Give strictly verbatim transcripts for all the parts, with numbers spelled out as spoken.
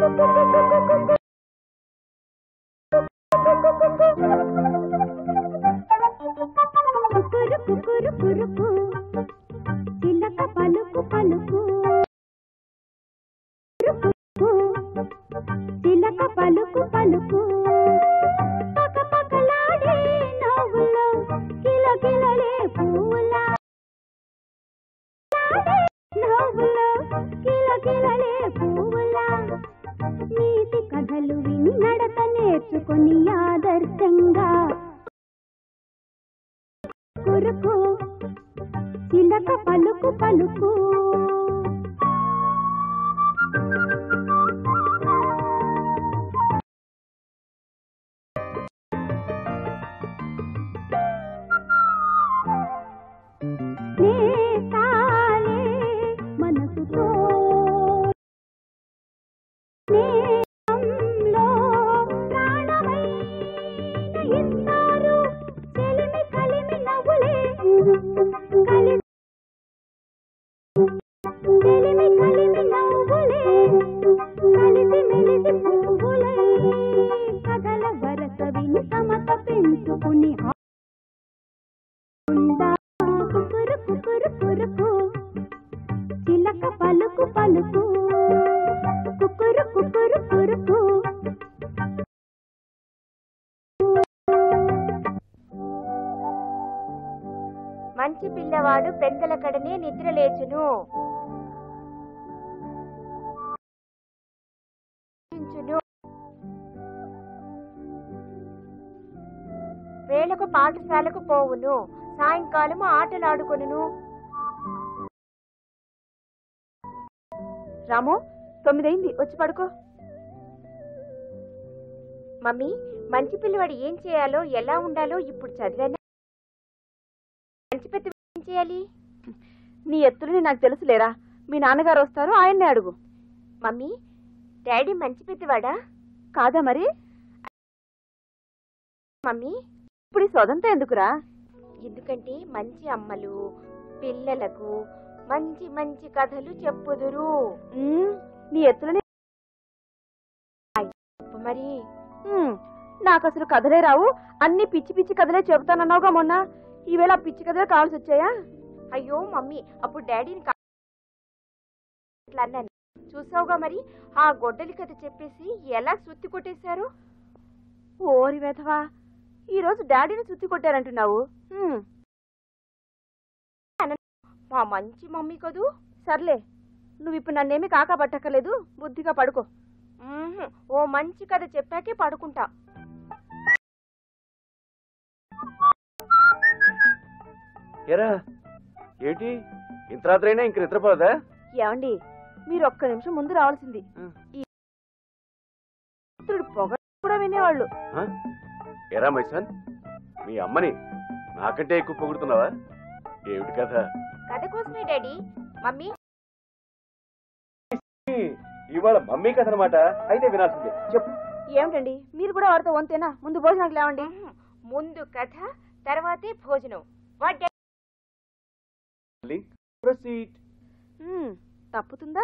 కుకురు కురుకు చిలక పలుకు పలుకు చిలక పలుకు పలుకు పక పకలాడే నవ్వులో కిలకిలలే పూలా నవ్వులో కిలకిలలే పూలా నీతి కథలు విని నడత నేర్చుకొని ఆదర్శంగా కురుకు చిలక పలుకు పలుకు నేతాలే మనసుతో నేలో ప్రాణమైన ఇస్తారు చెలిమి కలిమి నవ్వులే కలిమి చెలిమి కలిమి నవ్వులే కలిసి మెలిసి పువ్వులై కథల వరస విని సమత పెంచుకుని కుకురు కుకురు కురుకు చిలక పలుకు పలుకు కుకురు కుకురు కురుకు మంచి పిల్లవాడు పెద్దల కడనే నిద్ర లేచును. వేళకు పాఠశాలకు పోవును, సాయంకాలము ఆటలాడుకొనును. రాము, తొమ్మిదైంది, వచ్చి పడుకో. మమ్మీ, మంచి పిల్లవాడు ఏం చేయాలో ఎలా ఉండాలో ఇప్పుడు చదివానా? మంచి పెద్ద ఏం చేయాలి? నీ ఎత్తులని నాకు తెలుసులేరా. మీ నాన్నగారు వస్తారు, ఆయన్నే అడుగు. మమ్మీ, డాడీ మంచి పెద్దవాడా కాదా? మరి మమ్మీ, ఇప్పుడు ఈ సొదంతా ఎందుకురా? ఎందుకంటే మంచి అమ్మలు పిల్లలకు మంచి మంచి కథలు చెప్పుదురు. నీ ఎత్తులని మరి నాకు అసలు కథలే రావు, అన్ని పిచ్చి పిచ్చి కథలే చెబుతానన్నావుగా మొన్న. ఈవేళ పిచ్చి కథలే కావాల్సి వచ్చాయా? అయ్యో మమ్మీ, అప్పుడు డాడీని అన్నాను చూసావుగా. మరి ఆ గొడ్డలి కథ చెప్పేసి ఎలా సుత్తి కొట్టేశారు. ఓరి వెధవా, ఈ రోజు డాడీని సుత్తి కొట్టారంటున్నావు. మా మంచి మమ్మీ కదూ. సర్లే, నువ్వు ఇప్పుడు నన్నేమి కాకా పట్టక్కర్లేదు, బుద్ధిగా పడుకో. ఓ మంచి కథ చెప్పాకే పడుకుంటా. ఏంటి ఇంత రాత్రైనా ఇంక నిద్రపోదా? ఏమండి, మీరు ఒక్క నిమిషం ముందు రావాల్సింది. పొగ కూడా వినేవాళ్ళు. ఎరా మైసన్, మీ అమ్మని నాకంటే ఎక్కువ పొగుడుతున్నావా? ఏమిటి కథ? కథ కోసమే డాడీ. మమ్మీ, ఇవాళ మమ్మీ కథ అనమాట. అయితే వినాల్సిందే, చెప్పు. ఏమిటండి మీరు కూడా వారితో వంతేనా? ముందు భోజనానికి లేవండి. ముందు కథ, తర్వాతే భోజనం. తప్పుతుందా?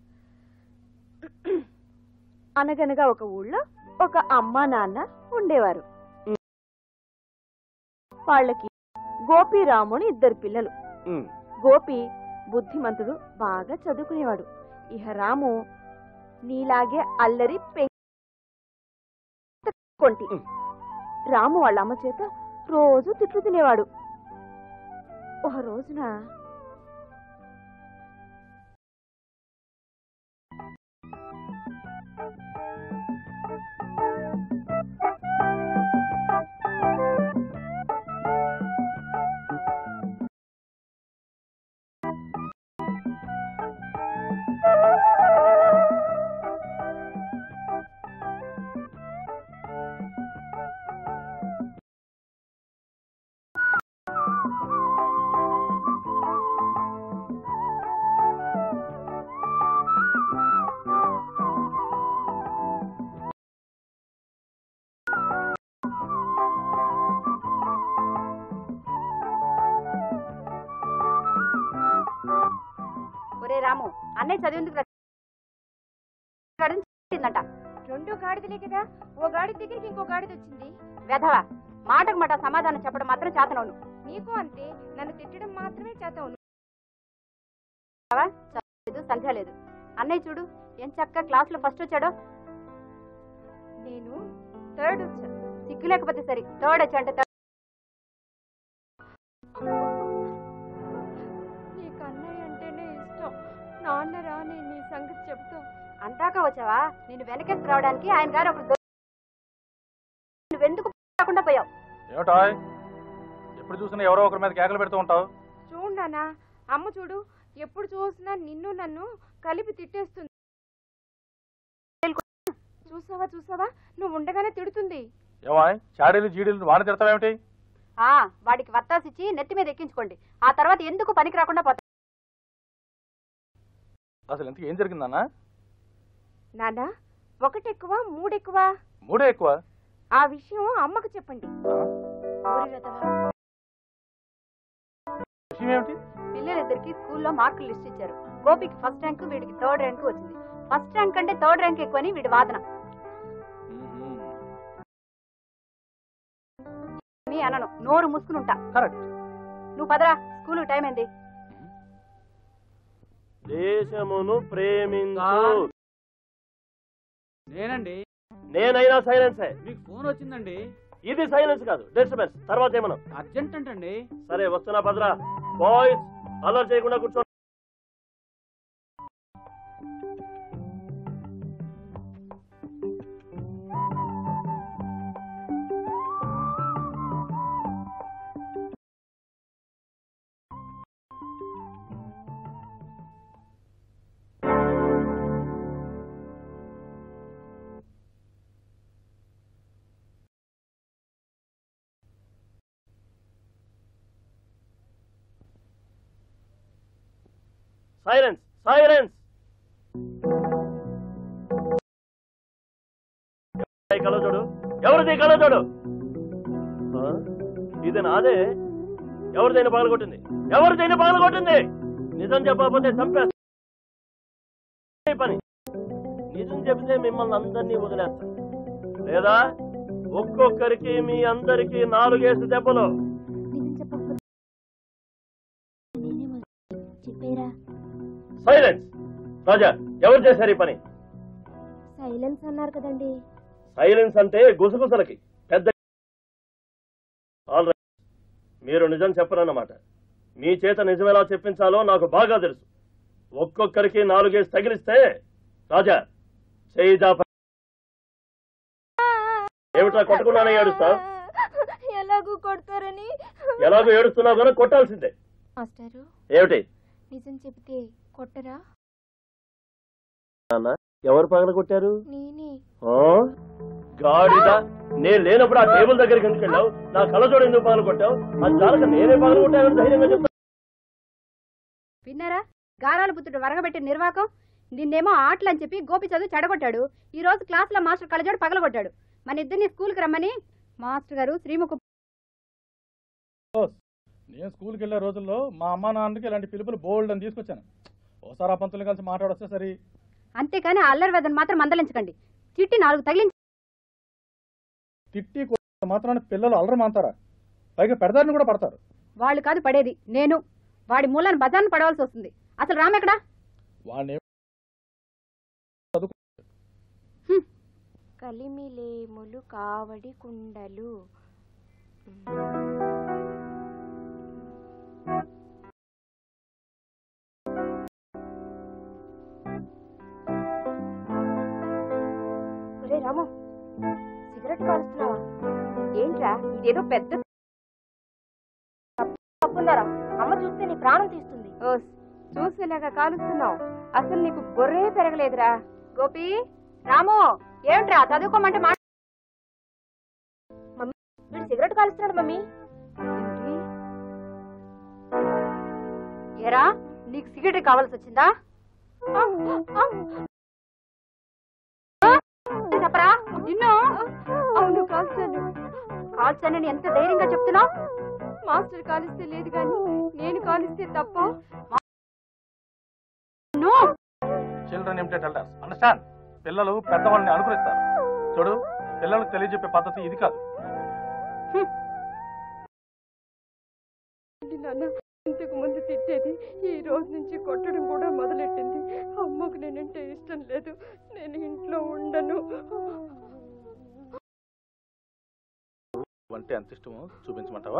అనగనగా ఒక ఊళ్ళో ఒక అమ్మా నాన్న ఉండేవారు. వాళ్ళకి గోపి రాముని ఇద్దరు పిల్లలు. గోపి బుద్ధిమంతుడు, బాగా చదువుకునేవాడు. ఇహ రాము నీలాగే అల్లరి పెంటి. రాము వాళ్ళ అమ్మ చేత రోజు తిట్లు తినేవాడు. ఒక రోజున రాము, అన్నయ్య చదివేందుకు పుట్టిందంట. రెండో గాడిదలే కదా, ఓ గాడిద దగ్గరికి ఇంకో గాడిద వచ్చింది. వెధవ మాటకు మాట సమాధానం చెప్పడం మాత్రం చేతనవును. నీకు అంతే, నన్ను తిట్టడం మాత్రమే చేతవును. లేదు సంధ్య లేదు. అన్నయ్య చూడు ఏం చక్క క్లాస్ లో ఫస్ట్ వచ్చాడో. నేను థర్డ్ వచ్చా. సిగ్గు లేకపోతే సరి థర్డ్ వచ్చా అంటే నీకు అన్నయ్య అంటేనే ఇష్టం. నాన్న రా, నేను నీ సంగతి చెప్తా. అందాక వచ్చావా? నేను వెనకేసి రావడానికి ఆయన గారు ఒకరు నువ్వెందుకు రాకుండా పోయావు? ఏమిటా ఎప్పుడు చూసినా ఎవరో ఒకరి మీద కేకలు పెడుతూ ఉంటావు? చూడనా అమ్మ చూడు, ఎప్పుడు చూసినా నిన్ను నన్ను కలిపి తిట్టేస్తుంది. చూసావా చూసావా నువ్వు ఉండగానే తిడుతుంది. ఏమా చాడీలు జీడీలు వాడిని తిడతావేమిటి? ఆ వాడికి వత్తాసిచ్చి నెత్తి మీద ఎక్కించుకోండి. ఆ తర్వాత ఎందుకు పనికి రాకుండా పోతా. అసలు ఇంతకు ఏం జరిగిందన్నా? నానా ఒకటి ఎక్కువ మూడెక్కువ? మూడే ఎక్కువ. ఆ విషయం అమ్మకు చెప్పండి. విషయం ఏమిటి? పిల్లలిద్దరికి స్కూల్లో మార్కులు లిస్ట్ ఇచ్చారు. గోపికి ఫస్ట్ ర్యాంక్, వీడికి థర్డ్ ర్యాంక్ వచ్చింది. ఫస్ట్ ర్యాంక్ అంటే థర్డ్ ర్యాంక్ ఎక్కువని వీడి వాదన. అనను నోరు మూసుకుని ఉంటా. కరెక్ట్. నువ్వు పదరా, స్కూల్ టైం అయింది. దేశమును ప్రేమించు. నేనండి. నేనైనా సైలెన్సే. మీకు ఫోన్ వచ్చిందండి. ఇది సైలెన్స్ కాదు, డిస్టర్బెన్స్. తర్వాత ఏమన్నా? అర్జెంట్ అంటండి. సరే వస్తున్నా భద్రా. బాయ్స్ అల్లరి చేయకుండా కూర్చో. Silence silence. కళ్ళ చూడు. ఎవరిది కళ్ళ చూడు? ఇది నాదే. ఎవరిదైనా పగల కొట్టింది? ఎవరిదైనా పగల కొట్టింది? నిజం చెప్పకపోతే చంపేస్తా. పని నిజం చెబితే మిమ్మల్ని అందరినీ వదిలేస్తా, లేదా ఒక్కొక్కరికి మీ అందరికి నాలుగేసి దెబ్బలు. సైలెన్స్. రాజా ఎవరు చేశారు ఈ పని? సైలెన్స్ అన్నారు కదండి. సైలెన్స్ అంటే గుసగుసలకి పెద్ద. ఆల్ రైట్, మీరు నిజం చెప్పరన్నమాట. మీ చేత నిజం ఎలా చెప్పించాలో నాకు బాగా తెలుసు. ఒక్కొక్కరికి నాలుగేసి తగిలిస్తే రాజా చేయి జాప. ఏమిటా కొట్టకుండానే ఏడుస్తావు? ఎలాగూ కొడతారని. ఎలాగో ఏడుస్తున్నావు కానీ కొట్టాల్సిందే. మాస్టారు ఏమిటి? నిజం చెప్తే కొట్టరా? ఎవరు పగల కొట్టారు? నేనే. గాడిద, నేను లేనప్పుడు ఆ టేబుల్ దగ్గరికి ఎందుకు వెళ్ళావు? నా కళ్ళజోడు ఎందుకు పగల కొట్టావు? అది చాలక నేనే పగల కొట్టానని ధైర్యంగా చెప్తా. విన్నారా? గారాల పుత్రుడు వరగబెట్టిన నిర్వాకం. నిన్నేమో ఆటలు అని చెప్పి గోపి చదువు చెడగొట్టాడు. ఈ రోజు క్లాస్ లో మాస్టర్ కళ్ళజోడు పగలగొట్టాడు. మన ఇద్దరిని స్కూల్కి రమ్మని మాస్టర్ గారు శ్రీముఖ. నేను స్కూల్కి వెళ్ళే రోజుల్లో మా అమ్మా నాన్నకి ఇలాంటి పిలుపులు బోల్డ్ అని తీసుకొచ్చాను. ఓసారి ఆ పంతులు కలిసి మాట్లాడొస్తే సరి. అంతేకాని అల్లరి వేదన మాత్రం మందలించకండి. చిట్టి నాలుగు తగిలించి తిట్టి మాత్రాన్ని పిల్లలు అల్లరి మాంతారా? పైగా పెడదారిని కూడా పడతారు. వాళ్ళు కాదు పడేది, నేను. వాడి మూలాన్ని బజార్ను పడవలసి వస్తుంది. అసలు రామెక్కడా? వాడిని కలిమిలేములు కావడి కుండలు. ఒరే రాము, సిగరెట్ కాలుస్తున్నావా? ఏంట్రా ఇదేదో పెద్ద తప్పుందారా? అమ్మ చూస్తే నీ ప్రాణం తీస్తుంది. ఓ చూసేలాగా కాలుస్తున్నావు. అసలు నీకు బొర్రే పెరగలేదురా. గోపి, రాము, ఏమిట్రా చదువుకోమంటే మా మమ్మీ వీడు సిగరెట్ కాలుస్తున్నాడు. మమ్మీ ఏరా, నీకు సిగరెట్ కావాల్సి వచ్చిందా? చెప్పరా నిన్ను. అవును కాల్చాను. కాల్చానని ఎంత ధైర్యంగా చెప్తున్నావు? మాస్టర్ కాలిస్తే లేదు కానీ నేను కాలిస్తే తప్ప. Children imitate elders. అండర్స్టాండ్? పిల్లలు పెద్దవాళ్ళని అనుకరిస్తారు. చూడు, పిల్లలకు తెలియజెప్పే పద్ధతి ఇది కాదు. నాన్న ఇంతకు ముందు తిట్టేది ఈ రోజు నుంచి కొట్టడం కూడా మొదలెట్టింది. అమ్మకు నేనంటే ఇష్టం లేదు, నేను ఇంట్లో ఉండను. అంటే అంత ఇష్టమో చూపించమంటావా?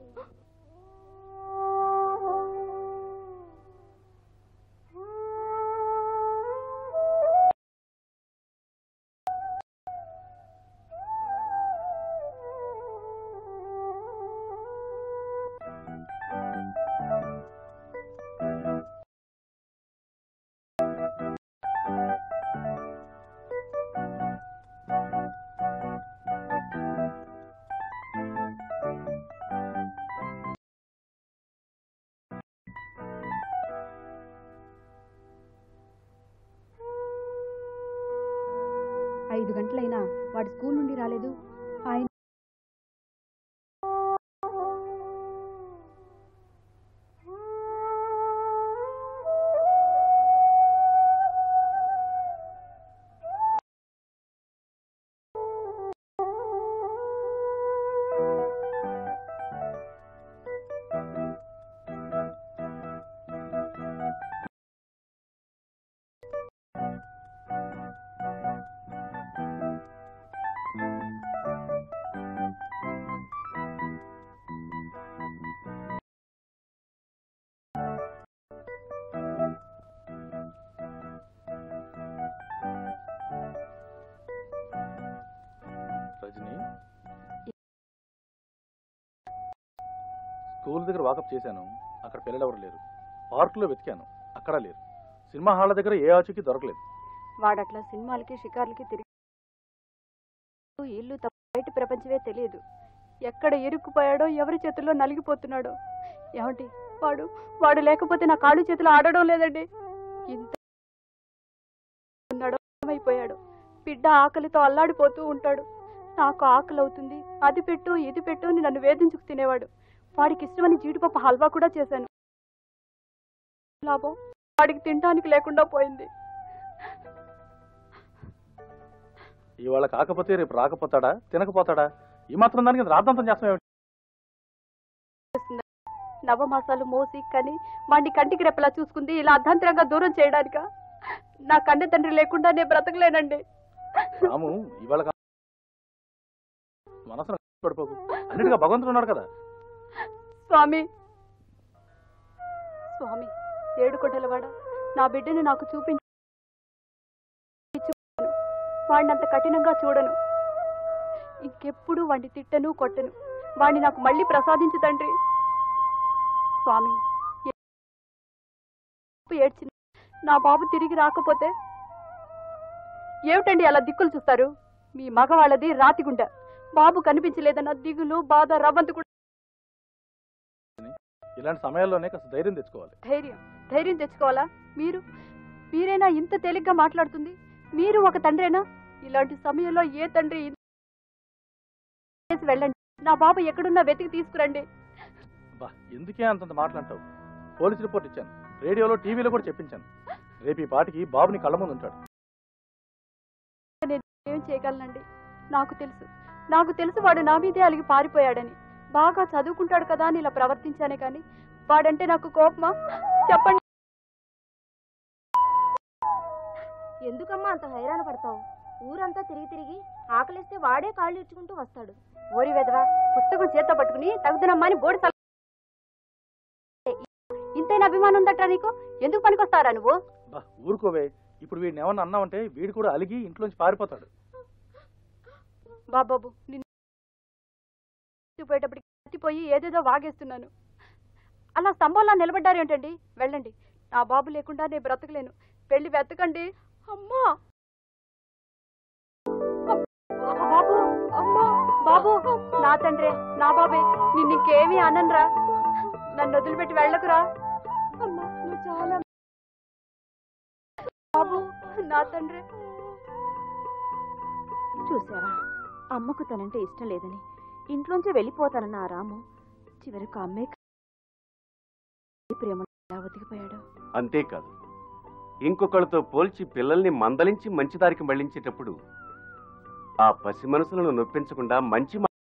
ఐదు గంటలైనా వాడు స్కూల్ నుండి రాలేదు. ఆయన రజని, స్కూల్ దగ్గర వాకప్ చేశాను, అక్కడ పిల్లలు ఎవరు లేరు. పార్కులో వెతికాను, అక్కడ లేరు. సినిమా హాళ్ళ దగ్గర ఏ ఆచూకీ దొరకలేదు. వాడట్లా సినిమాలకి షికార్లకి తిరిగి ఇల్లు తప్ప బయట ప్రపంచమే తెలియదు. ఎక్కడ ఇరుక్కుపోయాడో, ఎవరి చేతుల్లో నలిగిపోతున్నాడో. ఏమండి, వాడు వాడు లేకపోతే నా కాళ్ళు చేతులు ఆడడం లేదండి. ఇంత ఉన్నాడో ఏమైపోయాడు. బిడ్డ ఆకలితో అల్లాడిపోతూ ఉంటాడు. నాకు ఆకలి అవుతుంది, అది పెట్టు ఇది పెట్టు అని నన్ను వేధించుకు తినేవాడు. వాడికి ఇష్టమని జీడిపప్పు హల్వా కూడా చేశాను. లాభం, వాడికి తినడానికి లేకుండా పోయింది. ఇవాళ కాకపోతే రేపు రాకపోతాడా, తినకపోతాడా? ఈ మాత్రం దానికి రాద్ధాంతం చేస్తాం. నవమాసాలు మోసి కని వాడిని కంటికి రెప్పలా చూసుకుంది ఇలా అర్ధాంతరంగా దూరం చేయడానిక? నా కన్నె తండ్రి లేకుండా నేను బ్రతకలేనండి. రాము, ఇవాళ మనసును పడిపోకు. అన్నిటిగా భగవంతుడు ఉన్నాడు కదా. స్వామి స్వామి ఏడు కొండలవాడ, నా బిడ్డని నాకు చూపించు. వాడిని అంత కఠినంగా చూడను. ఇంకెప్పుడు వాడిని తిట్టను కొట్టను. వాడిని నాకు మళ్ళీ ప్రసాదించు తండ్రి. స్వామి, ఏడ్చిన నా బాబు తిరిగి రాకపోతే ఏమిటండి అలా దిక్కులు చూస్తారు? మీ మగవాళ్ళది రాతిగుండ. బాబు కనిపించలేదన్న దిగులు, బాధ, రవ్వంతు కూడా. ఇలాంటి సమయాల్లోనే కాస్త ధైర్యం తెచ్చుకోవాలి. ధైర్యం ధైర్యం తెచ్చుకోవాలా? మీరు మీరేనా ఇంత తేలిగ్గా మాట్లాడుతుంది? మీరు ఒక తండ్రేనా? ఇలాంటి సమయంలో ఏ తండ్రి వెళ్ళండి, నా బాబు ఎక్కడున్నా వెతికి తీసుకురండి. బా, ఎందుకే అంతంత మాట్లాంటావు? పోలీస్ రిపోర్ట్ ఇచ్చాను, రేడియోలో టీవీలో కూడా చెప్పించాను. రేపు ఈ పాటికి బాబుని కళ్ళ ముందు ఉంటాడు. నేను ఏం చేయగలనండి? నాకు తెలుసు నాకు తెలుసు వాడు నా మీదే అలిగి పారిపోయాడని. బాగా చదువుకుంటాడు కదా అని ఇలా ప్రవర్తించానే కానీ వాడంటే నాకు కోపమా? చెప్పండి. ఎందుకమ్మా అంత హైరాణ పడతావు? ఊరంతా తిరిగి తిరిగి ఆకలిస్తే వాడే కాళ్ళు ఇచ్చుకుంటూ వస్తాడు. ఓరి వెదవా, పుస్తకం చేత పట్టుకుని తగుదనమ్మా అని బోడి ఇంతైనా అభిమానం ఉందట్రా నీకు? ఎందుకు పనికొస్తారా నువ్వు? బా, ఊరుకోవే. ఇప్పుడు వీడిని ఏమన్నా అన్నావంటే వీడు కూడా అలిగి ఇంట్లోంచి పారిపోతాడు. బాబాబు, నిన్ను పోయేటప్పటికి కత్తిపోయి ఏదేదో వాగేస్తున్నాను. అలా స్తంభంలా నిలబడ్డారు ఏంటండి? వెళ్ళండి, నా బాబు లేకుండా నేను బ్రతకలేను. వెళ్ళి వెతకండి. అమ్మా, బాబు, అమ్మా, బాబు, నా తండ్రే, నా బాబే. నిన్ను ఇంకేమీ అనన్రా. నన్ను వదిలిపెట్టి వెళ్ళకురా. అమ్మా, నువ్వు చాలా బాబు, నా తండ్రి. చూసావా, అమ్మకు తనంటే ఇష్టం లేదని ఇంట్లోంచి వెళ్ళిపోతానన్న ఆ రాము చివరకు అమ్మే ప్రేమ ఎలా ఒదిగిపోయాడు. అంతేకాదు, ఇంకొకళ్ళతో పోల్చి పిల్లల్ని మందలించి మంచి దారికి మళ్లించేటప్పుడు ఆ పసి మనసులను నొప్పించకుండా మంచి మా-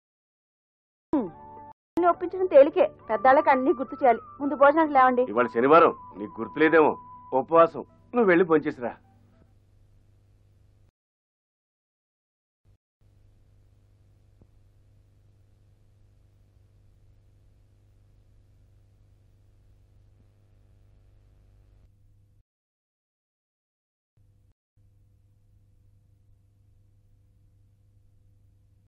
ఒప్పించడం తేలికే, పెద్దాళ్ళకి అన్ని గుర్తు చేయాలి. ముందు భోజనానికి లేవండి. ఇవాళ శనివారం నీకు గుర్తులేదేమో, ఉపవాసం. నువ్వు వెళ్ళి భోంచేసిరా.